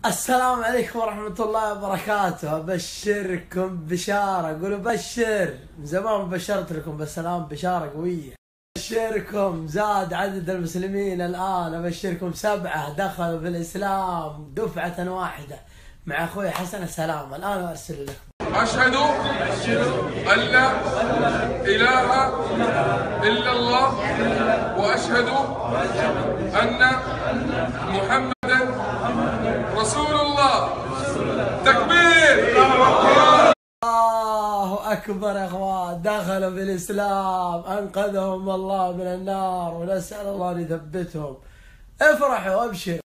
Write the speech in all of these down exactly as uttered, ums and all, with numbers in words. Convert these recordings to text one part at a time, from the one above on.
السلام عليكم ورحمة الله وبركاته. أبشركم بشارة، قولوا بشر. من زمان بشرت لكم بالسلام، بشارة قوية. أبشركم زاد عدد المسلمين الآن، أبشركم سبعة دخلوا في الإسلام دفعة واحدة مع أخوي حسن السلام. الآن أرسل لكم. أشهد أن لا إله إلا الله وأشهد أن محمدا رسول الله. تكبير! الله أكبر يا أخوان، دخلوا في الإسلام، أنقذهم الله من النار، ونسأل الله أن يثبتهم. افرحوا وابشروا.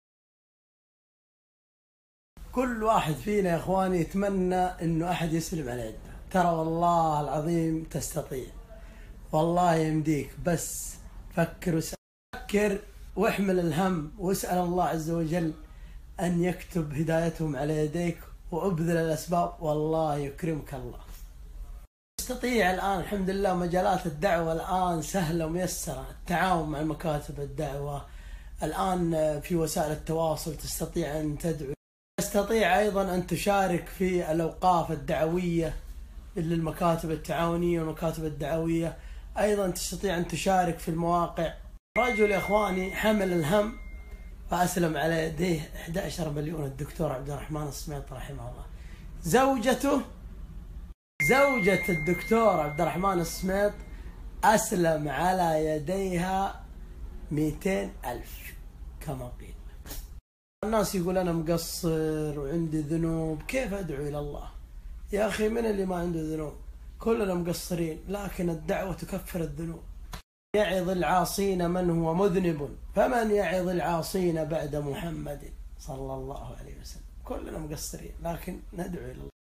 كل واحد فينا يا اخواني يتمنى انه احد يسلم على يده، ترى والله العظيم تستطيع، والله يمديك، بس فكر وسأل. فكر واحمل الهم واسأل الله عز وجل ان يكتب هدايتهم على يديك، وابذل الاسباب والله يكرمك الله. تستطيع الان الحمد لله، مجالات الدعوة الان سهلة وميسرة، التعاون مع مكاتب الدعوة الان في وسائل التواصل، تستطيع ان تدعو، تستطيع أيضا أن تشارك في الأوقاف الدعوية للمكاتب التعاونية والمكاتب الدعوية، أيضا تستطيع أن تشارك في المواقع. رجل يا إخواني حمل الهم فأسلم على يديه أحد عشر مليون، الدكتور عبد الرحمن السميط رحمه الله. زوجته زوجة الدكتور عبد الرحمن السميط أسلم على يديها مئتين ألف كما قيل. الناس يقول أنا مقصر وعندي ذنوب، كيف أدعو إلى الله؟ يا أخي من اللي ما عنده ذنوب؟ كلنا مقصرين، لكن الدعوة تكفر الذنوب. يعظ العاصين من هو مذنب، فمن يعظ العاصين بعد محمد صلى الله عليه وسلم. كلنا مقصرين لكن ندعو إلى الله.